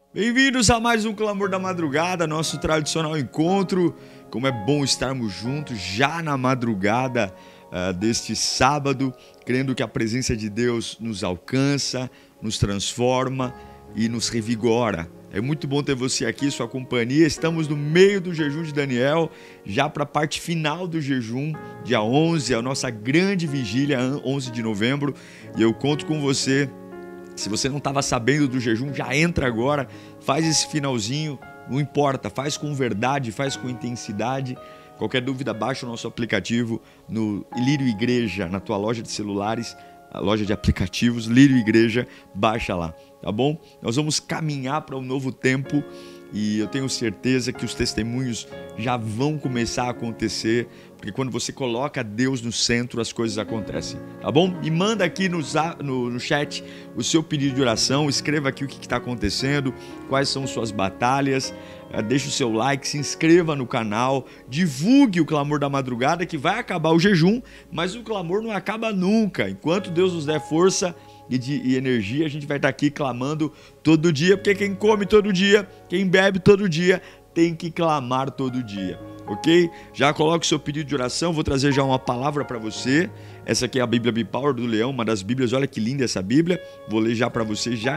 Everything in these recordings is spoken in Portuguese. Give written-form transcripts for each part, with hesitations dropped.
Bem-vindos a mais um Clamor da Madrugada, nosso tradicional encontro. Como é bom estarmos juntos já na madrugada deste sábado, crendo que a presença de Deus nos alcança, nos transforma e nos revigora. É muito bom ter você aqui, sua companhia. Estamos no meio do jejum de Daniel, já para a parte final do jejum, dia 11, a nossa grande vigília, 11 de novembro. E eu conto com você. Se você não estava sabendo do jejum, já entra agora, faz esse finalzinho, não importa, faz com verdade, faz com intensidade. Qualquer dúvida, baixa o nosso aplicativo no Lírio Igreja, na tua loja de celulares, a loja de aplicativos, Lírio Igreja, baixa lá, tá bom? Nós vamos caminhar para um novo tempo e eu tenho certeza que os testemunhos já vão começar a acontecer, porque quando você coloca Deus no centro, as coisas acontecem, tá bom? E manda aqui no chat o seu pedido de oração, escreva aqui o que está acontecendo, quais são suas batalhas, deixa o seu like, se inscreva no canal, divulgue o Clamor da Madrugada, que vai acabar o jejum, mas o clamor não acaba nunca. Enquanto Deus nos der força e energia, a gente vai estar aqui clamando todo dia, porque quem come todo dia, quem bebe todo dia, tem que clamar todo dia, ok? Já coloque o seu pedido de oração, vou trazer já uma palavra para você. Essa aqui é a Bíblia Bipower do Leão, uma das Bíblias, olha que linda essa Bíblia, vou ler já para você já.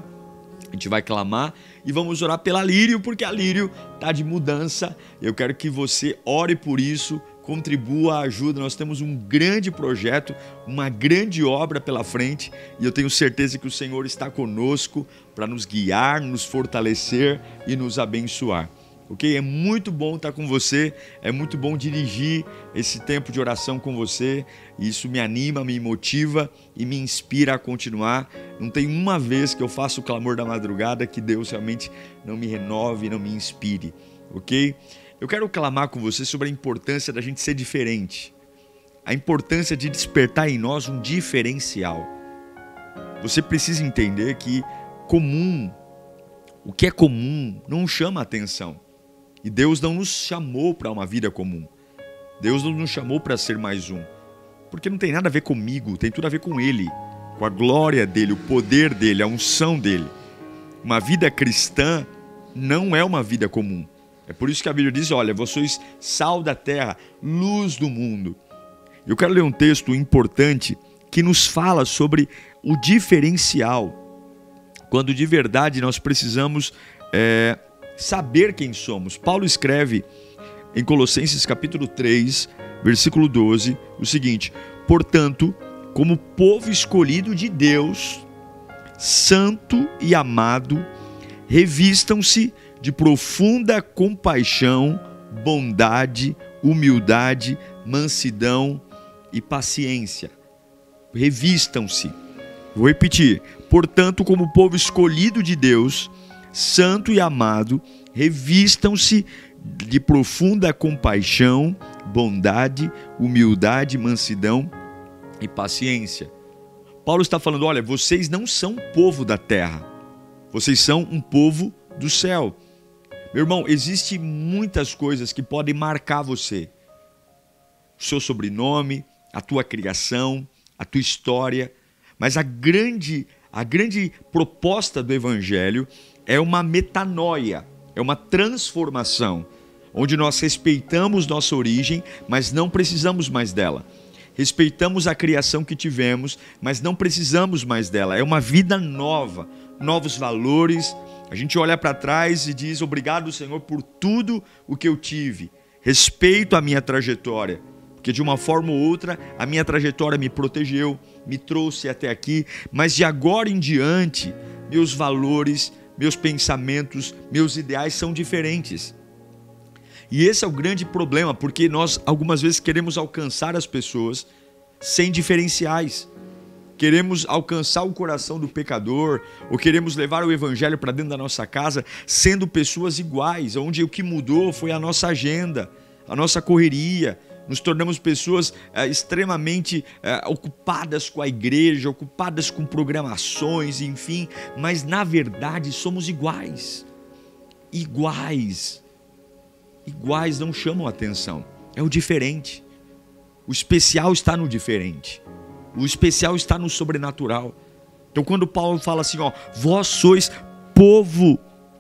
A gente vai clamar e vamos orar pela Lírio, porque a Lírio está de mudança. Eu quero que você ore por isso, contribua, ajuda. Nós temos um grande projeto, uma grande obra pela frente e eu tenho certeza que o Senhor está conosco para nos guiar, nos fortalecer e nos abençoar. Ok? É muito bom estar com você, é muito bom dirigir esse tempo de oração com você. Isso me anima, me motiva e me inspira a continuar. Não tem uma vez que eu faço o Clamor da Madrugada que Deus realmente não me renove, não me inspire, ok? Eu quero clamar com você sobre a importância da gente ser diferente, a importância de despertar em nós um diferencial. Você precisa entender que o que é comum não chama atenção. E Deus não nos chamou para uma vida comum. Deus não nos chamou para ser mais um. Porque não tem nada a ver comigo, tem tudo a ver com Ele, com a glória dEle, o poder dEle, a unção dEle. Uma vida cristã não é uma vida comum. É por isso que a Bíblia diz, olha, vós sois sal da terra, luz do mundo. Eu quero ler um texto importante que nos fala sobre o diferencial. Quando de verdade nós precisamos saber quem somos. Paulo escreve em Colossenses capítulo 3, versículo 12, o seguinte: portanto, como povo escolhido de Deus, santo e amado, revistam-se de profunda compaixão, bondade, humildade, mansidão e paciência. Revistam-se. Vou repetir. Portanto, como povo escolhido de Deus, santo e amado, revistam-se de profunda compaixão, bondade, humildade, mansidão e paciência. Paulo está falando, olha, vocês não são povo da terra, vocês são um povo do céu. Meu irmão, existem muitas coisas que podem marcar você. O seu sobrenome, a tua criação, a tua história, mas a grande proposta do Evangelho é uma metanoia, é uma transformação, onde nós respeitamos nossa origem, mas não precisamos mais dela. Respeitamos a criação que tivemos, mas não precisamos mais dela. É uma vida nova, novos valores. A gente olha para trás e diz, obrigado, Senhor, por tudo o que eu tive. Respeito a minha trajetória, porque de uma forma ou outra a minha trajetória me protegeu, me trouxe até aqui, mas de agora em diante, meus valores, meus pensamentos, meus ideais são diferentes. E esse é o grande problema, porque nós algumas vezes queremos alcançar as pessoas sem diferenciais. Queremos alcançar o coração do pecador, ou queremos levar o evangelho para dentro da nossa casa, sendo pessoas iguais, onde o que mudou foi a nossa agenda, a nossa correria. Nos tornamos pessoas extremamente ocupadas com a igreja, ocupadas com programações, enfim, mas na verdade somos iguais. Iguais não chamam atenção, é o diferente. O especial está no diferente. O especial está no sobrenatural. Então quando Paulo fala assim, ó, vós sois povo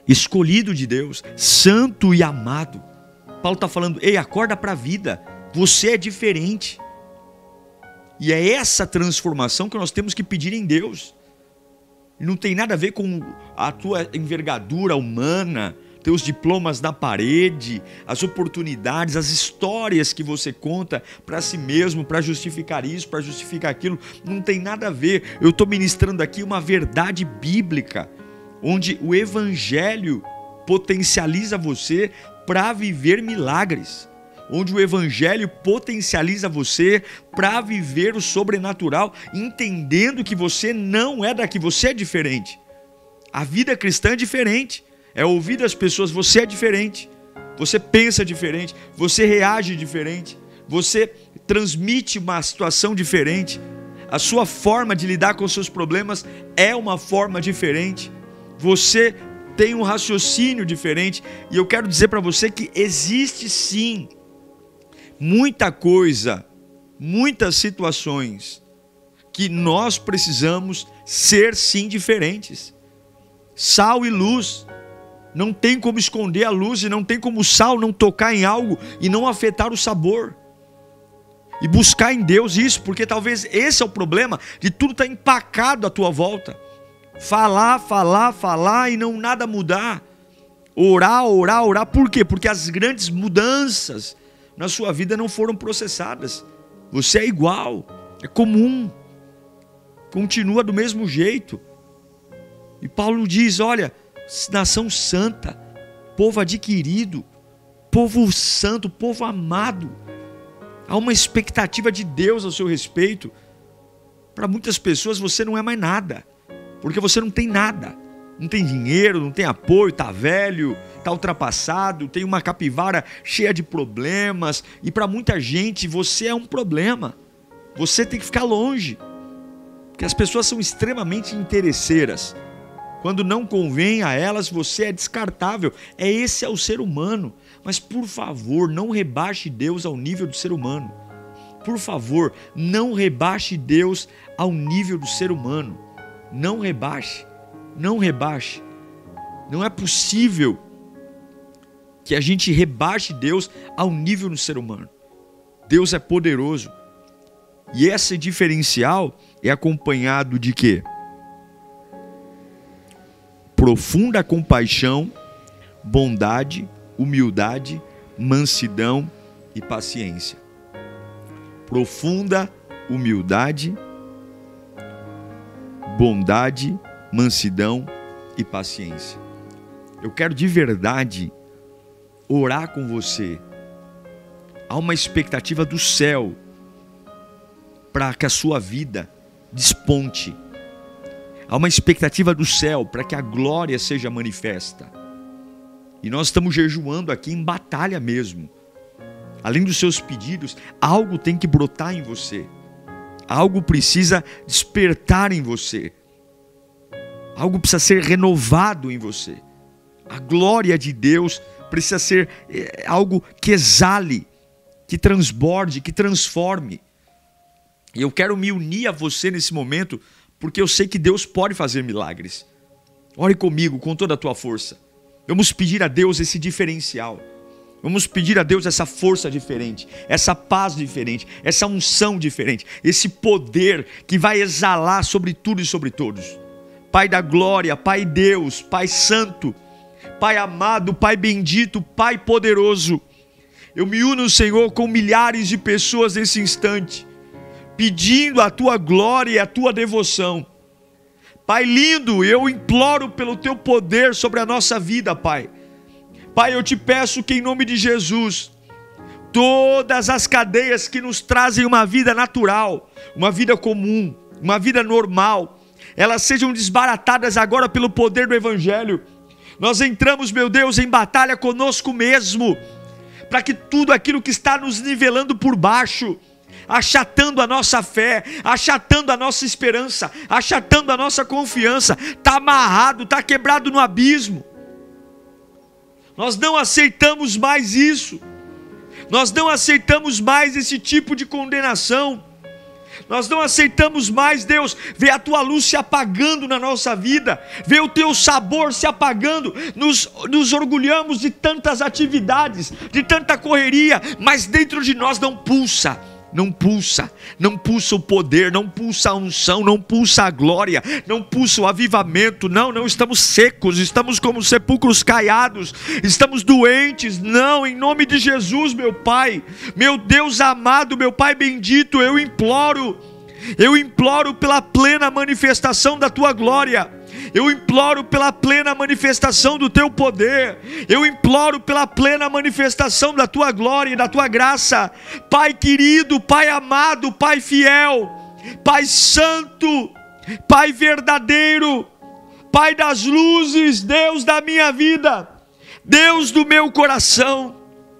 escolhido de Deus, santo e amado. Paulo está falando, ei, acorda para a vida, você é diferente. E é essa transformação que nós temos que pedir em Deus. Não tem nada a ver com a tua envergadura humana, teus diplomas na parede, as oportunidades, as histórias que você conta para si mesmo, para justificar isso, para justificar aquilo. Não tem nada a ver. Eu estou ministrando aqui uma verdade bíblica, onde o Evangelho potencializa você para viver milagres, onde o Evangelho potencializa você para viver o sobrenatural, entendendo que você não é daqui, você é diferente. A vida cristã é diferente, é ouvir das pessoas, você é diferente, você pensa diferente, você reage diferente, você transmite uma situação diferente, a sua forma de lidar com os seus problemas é uma forma diferente, você tem um raciocínio diferente. E eu quero dizer para você que existe sim muita coisa, muitas situações que nós precisamos ser sim diferentes. Sal e luz, não tem como esconder a luz e não tem como o sal não tocar em algo e não afetar o sabor. E buscar em Deus isso, porque talvez esse é o problema de tudo estar empacado à tua volta. Falar e não nada mudar. Orar. Por quê? Porque as grandes mudanças na sua vida não foram processadas. Você é igual, é comum, continua do mesmo jeito. E Paulo diz, olha, nação santa, povo adquirido, povo santo, povo amado. Há uma expectativa de Deus ao seu respeito. Para muitas pessoas você não é mais nada, porque você não tem nada. Não tem dinheiro, não tem apoio, está velho, está ultrapassado, tem uma capivara cheia de problemas. E para muita gente você é um problema. Você tem que ficar longe, porque as pessoas são extremamente interesseiras. Quando não convém a elas, você é descartável. Esse é o ser humano. Mas por favor, não rebaixe Deus ao nível do ser humano. Por favor, não rebaixe Deus ao nível do ser humano. Não rebaixe. Não rebaixe. Não é possível que a gente rebaixe Deus ao nível do ser humano. Deus é poderoso. E esse diferencial é acompanhado de quê? Profunda compaixão, bondade, humildade, mansidão e paciência. Profunda humildade, bondade, mansidão e paciência. Eu quero de verdade orar com você. Há uma expectativa do céu para que a sua vida desponte. Há uma expectativa do céu para que a glória seja manifesta. E nós estamos jejuando aqui em batalha mesmo. Além dos seus pedidos, algo tem que brotar em você. Algo precisa despertar em você. Algo precisa ser renovado em você. A glória de Deus precisa ser algo que exale, que transborde, que transforme. E eu quero me unir a você nesse momento, porque eu sei que Deus pode fazer milagres. Ore comigo com toda a tua força. Vamos pedir a Deus esse diferencial. Vamos pedir a Deus essa força diferente, essa paz diferente, essa unção diferente, esse poder que vai exalar sobre tudo e sobre todos. Pai da glória, Pai Deus, Pai santo, Pai amado, Pai bendito, Pai poderoso. Eu me uno, Senhor, com milhares de pessoas nesse instante, pedindo a tua glória e a tua devoção. Pai lindo, eu imploro pelo teu poder sobre a nossa vida, Pai. Pai, eu te peço que em nome de Jesus, todas as cadeias que nos trazem uma vida natural, uma vida comum, uma vida normal, elas sejam desbaratadas agora pelo poder do Evangelho. Nós entramos, meu Deus, em batalha conosco mesmo, para que tudo aquilo que está nos nivelando por baixo, achatando a nossa fé, achatando a nossa esperança, achatando a nossa confiança, está amarrado, está quebrado no abismo. Nós não aceitamos mais isso. Nós não aceitamos mais esse tipo de condenação. Nós não aceitamos mais, Deus, ver a tua luz se apagando na nossa vida, ver o teu sabor se apagando. Nos orgulhamos de tantas atividades, de tanta correria, mas dentro de nós não pulsa o poder, não pulsa a unção, não pulsa a glória, não pulsa o avivamento. Não estamos secos, estamos como sepulcros caiados, estamos doentes. Não, em nome de Jesus, meu Pai, meu Deus amado, meu Pai bendito, eu imploro pela plena manifestação da tua glória. Eu imploro pela plena manifestação do teu poder. Eu imploro pela plena manifestação da tua glória e da tua graça. Pai querido, Pai amado, Pai fiel, Pai santo, Pai verdadeiro, Pai das luzes, Deus da minha vida, Deus do meu coração,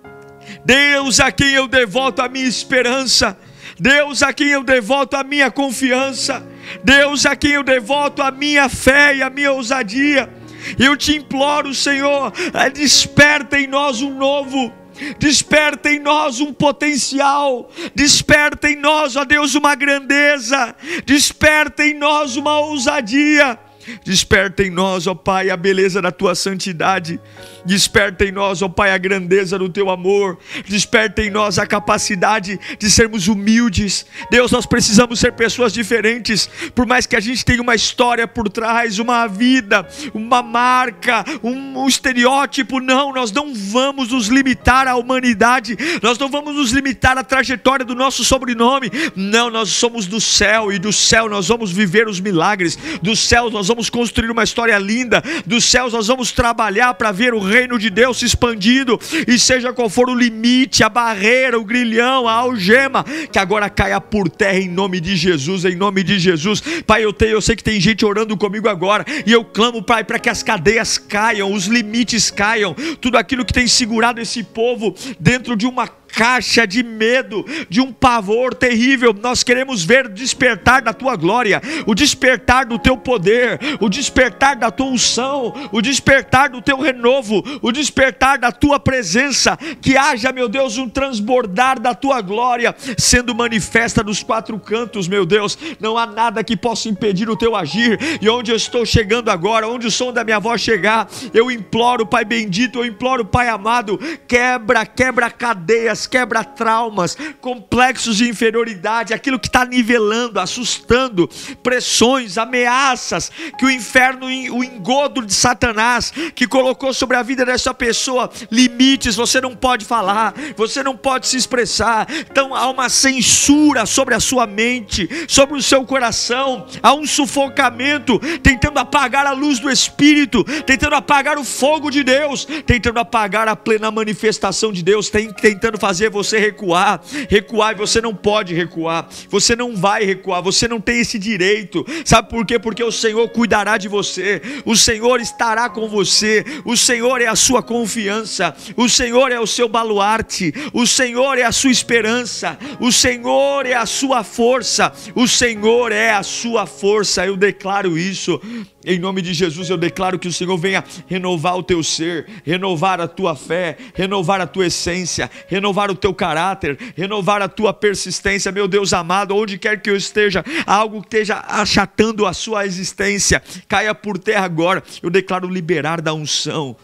Deus a quem eu devoto a minha esperança, Deus a quem eu devoto a minha confiança, Deus a quem eu devoto a minha fé e a minha ousadia. Eu te imploro, Senhor, desperta em nós um novo, desperta em nós um potencial, desperta em nós, ó Deus, uma grandeza, desperta em nós uma ousadia, desperta em nós, ó Pai, a beleza da tua santidade, desperta em nós, ó Pai, a grandeza do teu amor, desperta em nós a capacidade de sermos humildes. Deus, nós precisamos ser pessoas diferentes, por mais que a gente tenha uma história por trás, uma vida, uma marca, um estereótipo. Não, nós não vamos nos limitar à humanidade, nós não vamos nos limitar à trajetória do nosso sobrenome. Não, nós somos do céu, e do céu nós vamos viver os milagres, do céu nós vamos construir uma história linda, dos céus nós vamos trabalhar para ver o reino de Deus se expandindo, e seja qual for o limite, a barreira, o grilhão, a algema, que agora caia por terra em nome de Jesus, em nome de Jesus. Pai, eu sei que tem gente orando comigo agora, e eu clamo, Pai, para que as cadeias caiam, os limites caiam, tudo aquilo que tem segurado esse povo dentro de uma caixa de medo, de um pavor terrível. Nós queremos ver o despertar da tua glória, o despertar do teu poder, o despertar da tua unção, o despertar do teu renovo, o despertar da tua presença. Que haja, meu Deus, um transbordar da tua glória sendo manifesta nos quatro cantos, meu Deus. Não há nada que possa impedir o teu agir. E onde eu estou chegando agora, onde o som da minha voz chegar, eu imploro, Pai bendito, eu imploro, Pai amado, quebra cadeias, quebra traumas, complexos de inferioridade, aquilo que está nivelando, assustando, pressões, ameaças, que o inferno, o engodo de Satanás, que colocou sobre a vida dessa pessoa, limites. Você não pode falar, você não pode se expressar. Então há uma censura sobre a sua mente, sobre o seu coração, há um sufocamento, tentando apagar a luz do Espírito, tentando apagar o fogo de Deus, tentando apagar a plena manifestação de Deus, tentando fazer você recuar, e você não pode recuar, você não vai recuar, você não tem esse direito. Sabe por quê? Porque o Senhor cuidará de você, o Senhor estará com você, o Senhor é a sua confiança, o Senhor é o seu baluarte, o Senhor é a sua esperança, o Senhor é a sua força, o Senhor é a sua força. Eu declaro isso em nome de Jesus. Eu declaro que o Senhor venha renovar o teu ser, renovar a tua fé, renovar a tua essência, renovar o teu caráter, renovar a tua persistência. Meu Deus amado, onde quer que eu esteja, algo que esteja achatando a sua existência, caia por terra agora. Eu declaro liberar da unção.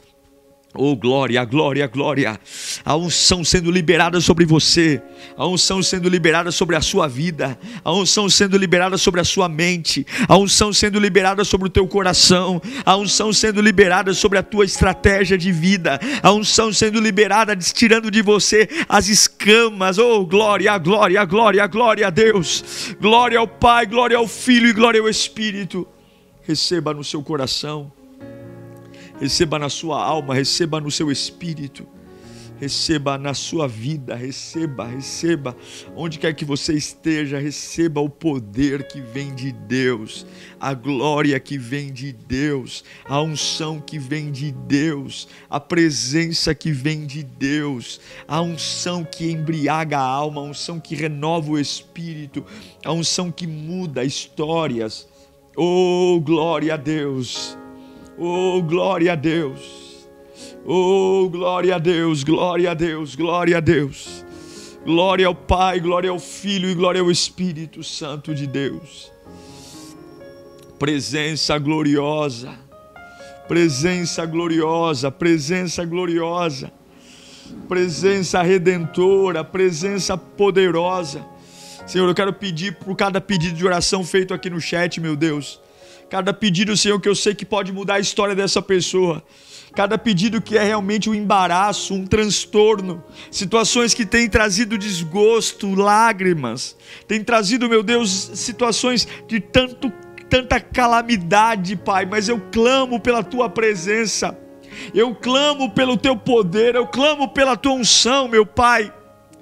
Oh glória, glória, glória. A unção sendo liberada sobre você, a unção sendo liberada sobre a sua vida, a unção sendo liberada sobre a sua mente, a unção sendo liberada sobre o teu coração, a unção sendo liberada sobre a tua estratégia de vida, a unção sendo liberada, tirando de você as escamas. Oh glória, glória, glória, glória a Deus, glória ao Pai, glória ao Filho e glória ao Espírito. Receba no seu coração, receba na sua alma, receba no seu espírito, receba na sua vida, receba, onde quer que você esteja, receba o poder que vem de Deus, a glória que vem de Deus, a unção que vem de Deus, a presença que vem de Deus, a unção que embriaga a alma, a unção que renova o espírito, a unção que muda histórias. Oh, glória a Deus! Oh, glória a Deus! Oh, glória a Deus, glória a Deus, glória a Deus. Glória ao Pai, glória ao Filho e glória ao Espírito Santo de Deus. Presença gloriosa, presença gloriosa, presença gloriosa, presença redentora, presença poderosa. Senhor, eu quero pedir por cada pedido de oração feito aqui no chat, meu Deus. Cada pedido, Senhor, que eu sei que pode mudar a história dessa pessoa. Cada pedido que é realmente um embaraço, um transtorno. Situações que têm trazido desgosto, lágrimas. Tem trazido, meu Deus, situações de tanta calamidade, Pai. Mas eu clamo pela Tua presença. Eu clamo pelo Teu poder. Eu clamo pela Tua unção, meu Pai.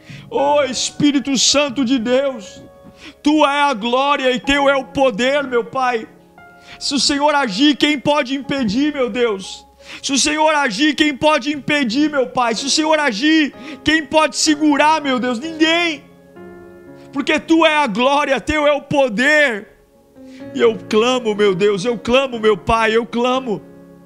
Ó Espírito Santo de Deus, Tua é a glória e Teu é o poder, meu Pai. Se o Senhor agir, quem pode impedir, meu Deus? Se o Senhor agir, quem pode impedir, meu Pai? Se o Senhor agir, quem pode segurar, meu Deus? Ninguém. Porque Tu é a glória, Teu é o poder. E eu clamo, meu Deus, eu clamo, meu Pai, eu clamo.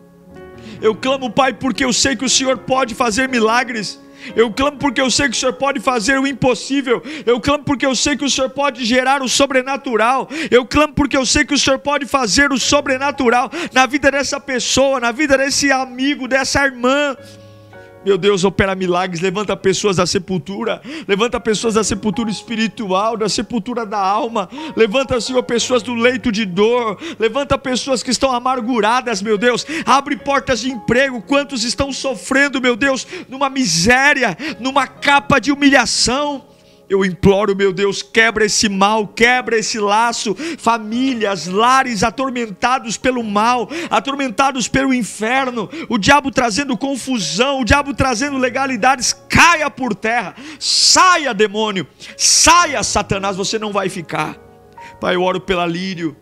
Eu clamo, Pai, porque eu sei que o Senhor pode fazer milagres. Eu clamo porque eu sei que o Senhor pode fazer o impossível. Eu clamo porque eu sei que o Senhor pode gerar o sobrenatural. Eu clamo porque eu sei que o Senhor pode fazer o sobrenatural na vida dessa pessoa, na vida desse amigo, dessa irmã. Meu Deus, opera milagres, levanta pessoas da sepultura, levanta pessoas da sepultura espiritual, da sepultura da alma, levanta, Senhor, pessoas do leito de dor, levanta pessoas que estão amarguradas, meu Deus, abre portas de emprego, quantos estão sofrendo, meu Deus, numa miséria, numa capa de humilhação. Eu imploro, meu Deus, quebra esse mal, quebra esse laço, famílias, lares atormentados pelo mal, atormentados pelo inferno, o diabo trazendo confusão, o diabo trazendo legalidades, caia por terra, saia demônio, saia Satanás, você não vai ficar. Pai, eu oro pela Lírio,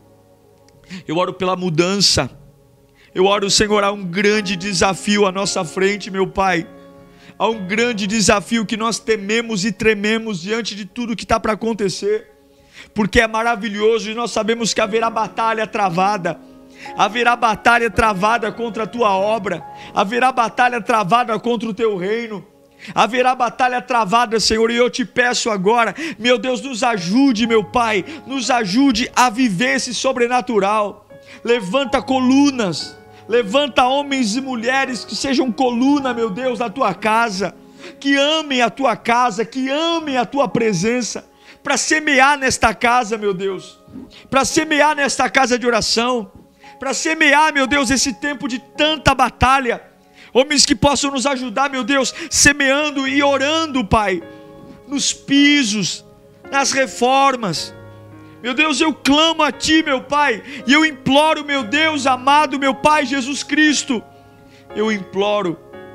eu oro pela mudança, eu oro, Senhor, há um grande desafio à nossa frente, meu Pai. Há um grande desafio que nós tememos e trememos diante de tudo que está para acontecer, porque é maravilhoso e nós sabemos que haverá batalha travada, haverá batalha travada contra a Tua obra, haverá batalha travada contra o Teu reino, haverá batalha travada, Senhor, e eu te peço agora, meu Deus, nos ajude, meu Pai, nos ajude a viver esse sobrenatural. Levanta colunas, levanta homens e mulheres que sejam coluna, meu Deus, da Tua casa, que amem a Tua casa, que amem a Tua presença, para semear nesta casa, meu Deus, para semear nesta casa de oração, para semear, meu Deus, esse tempo de tanta batalha, homens que possam nos ajudar, meu Deus, semeando e orando, Pai, nos pisos, nas reformas. Meu Deus, eu clamo a Ti, meu Pai, e eu imploro, meu Deus amado, meu Pai Jesus Cristo, eu imploro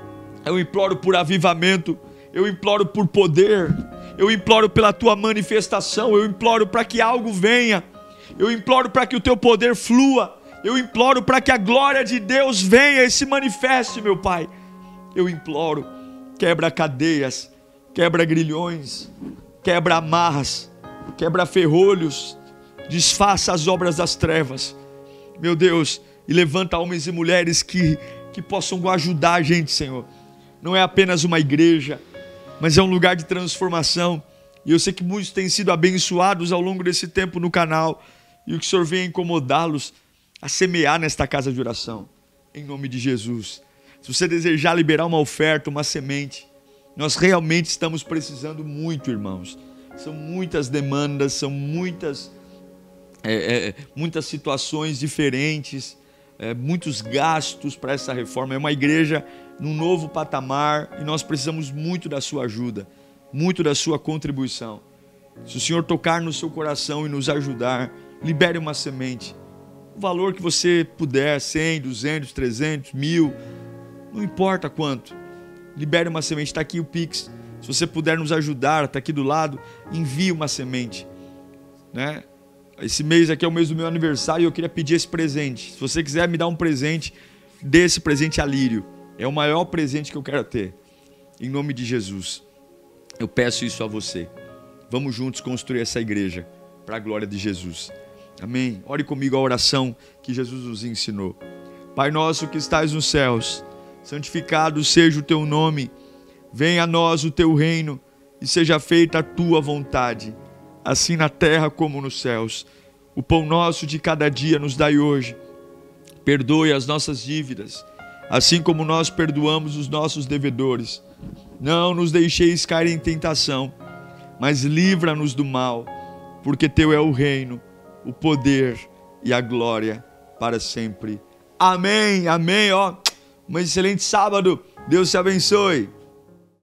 por avivamento, eu imploro por poder, eu imploro pela Tua manifestação, eu imploro para que algo venha, eu imploro para que o Teu poder flua, eu imploro para que a glória de Deus venha e se manifeste, meu Pai. Eu imploro, quebra cadeias, quebra grilhões, quebra amarras, quebra ferrolhos, desfaça as obras das trevas, meu Deus, e levanta homens e mulheres que possam ajudar a gente, Senhor. Não é apenas uma igreja, mas é um lugar de transformação, e eu sei que muitos têm sido abençoados ao longo desse tempo no canal, e o que o Senhor vem incomodá-los a semear nesta casa de oração, em nome de Jesus. Se você desejar liberar uma oferta, uma semente, nós realmente estamos precisando muito, irmãos. São muitas demandas, são muitas situações diferentes, muitos gastos para essa reforma. É uma igreja num novo patamar e nós precisamos muito da sua ajuda, muito da sua contribuição. Se o Senhor tocar no seu coração e nos ajudar, libere uma semente. O valor que você puder, 100, 200, 300, 1.000, não importa quanto. Libere uma semente, está aqui o Pix. Se você puder nos ajudar, está aqui do lado, envie uma semente, né? Esse mês aqui é o mês do meu aniversário e eu queria pedir esse presente. Se você quiser me dar um presente, dê esse presente a Lírio. É o maior presente que eu quero ter. Em nome de Jesus, eu peço isso a você. Vamos juntos construir essa igreja para a glória de Jesus. Amém? Ore comigo a oração que Jesus nos ensinou. Pai nosso que estais nos céus, santificado seja o Teu nome. Venha a nós o Teu reino e seja feita a tua vontade, assim na terra como nos céus. O pão nosso de cada dia nos dai hoje. Perdoe as nossas dívidas, assim como nós perdoamos os nossos devedores. Não nos deixeis cair em tentação, mas livra-nos do mal, porque teu é o reino, o poder e a glória para sempre. Amém, amém, ó. Um excelente sábado. Deus te abençoe.